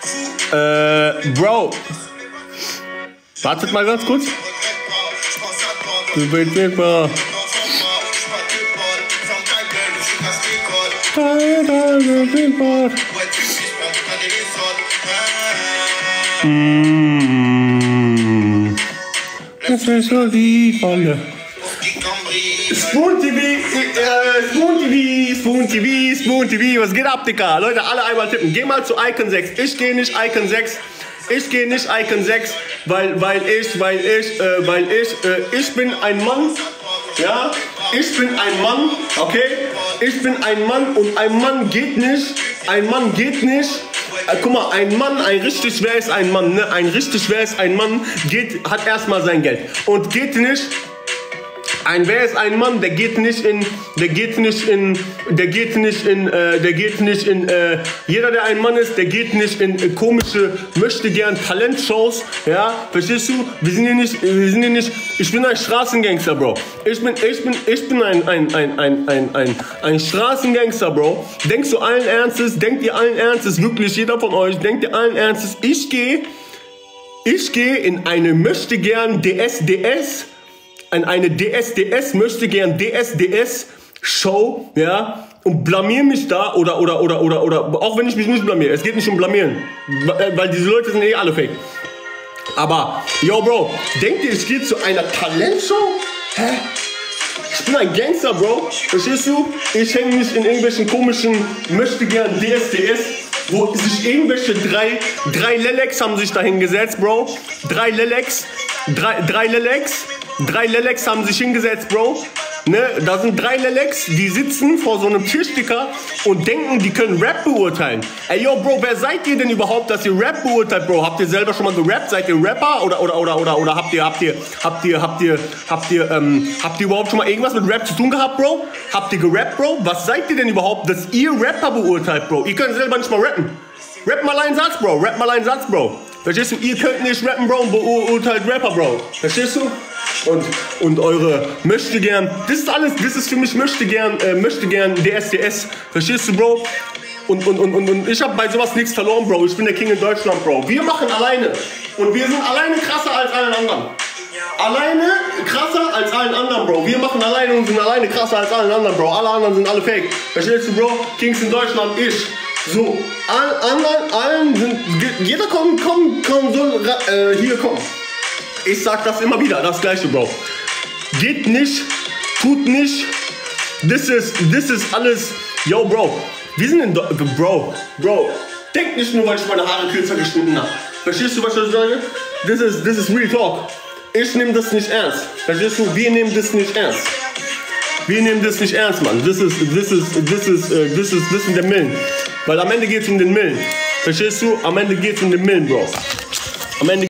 Bro. Wartet mal ganz kurz. Das ist so die Wolle. Spoon TV, was geht ab, Dicker? Leute, alle einmal tippen. Geh mal zu Icon 6. Ich gehe nicht Icon 6. Ich gehe nicht Icon 6, weil ich bin ein Mann. Ja, ich bin ein Mann, okay? Ich bin ein Mann und ein Mann geht nicht. Guck mal, ein Mann, ein richtig schwer ist ein Mann, ne? Ein richtig schwer ist ein Mann, hat erstmal sein Geld und geht nicht. Wer ist ein Mann, der geht nicht in, jeder, der ein Mann ist, der geht nicht in komische, möchte gern Talentshows, ja, verstehst du? Wir sind hier nicht, ich bin ein Straßengangster, Bro. Ich bin ein Straßengangster, Bro. Denkt ihr allen Ernstes, wirklich jeder von euch, denkt ihr allen Ernstes, ich gehe in eine möchte gern möchte gern DSDS-Show, ja, und blamier mich da oder, auch wenn ich mich nicht blamier, es geht nicht um blamieren, weil diese Leute sind eh alle fake. Aber, yo, Bro, denkt ihr, ich gehe zu einer Talentshow? Hä? Ich bin ein Gangster, Bro, verstehst du? Ich hänge nicht in irgendwelchen komischen, möchte gern DSDS, wo sich irgendwelche drei Lelex haben sich dahin gesetzt, Bro. Drei Lelex haben sich hingesetzt, Bro. Ne? Da sind 3 Lelex, die sitzen vor so einem Tischdicker und denken, die können Rap beurteilen. Ey, yo, Bro, wer seid ihr denn überhaupt, dass ihr Rap beurteilt, Bro? Habt ihr selber schon mal gerappt? Seid ihr Rapper? Oder habt ihr überhaupt schon mal irgendwas mit Rap zu tun gehabt, Bro? Habt ihr gerappt, Bro? Was seid ihr denn überhaupt, dass ihr Rapper beurteilt, Bro? Ihr könnt selber nicht mal rappen. Rapp mal einen Satz, Bro. Verstehst du? Ihr könnt nicht rappen, Bro, und beurteilt Rapper, Bro. Verstehst du? Und eure möchte gern, das ist alles, das ist für mich möchte gern DSDS. Verstehst du, Bro? Und ich habe bei sowas nichts verloren, Bro. Ich bin der King in Deutschland, Bro. Wir machen alleine. Und wir sind alleine krasser als allen anderen. Alleine krasser als allen anderen, Bro. Wir machen alleine und sind alleine krasser als allen anderen, Bro. Alle anderen sind alle fake. Verstehst du, Bro? Kings in Deutschland, ich. So, allen sind, jeder kommt, so, hier, komm. Ich sag das immer wieder, das gleiche, Bro. Geht nicht, tut nicht. This is alles, yo, Bro. Wir sind in Bro. Denk nicht nur, weil ich meine Haare kürzer geschnitten habe. Verstehst du, was ich sage? This is real talk. Ich nehme das nicht ernst. Verstehst du? Wir nehmen das nicht ernst. Mann. Das sind der Millen. Weil am Ende geht's um den Millen. Verstehst du? Am Ende geht's um den Millen, Bro. Am Ende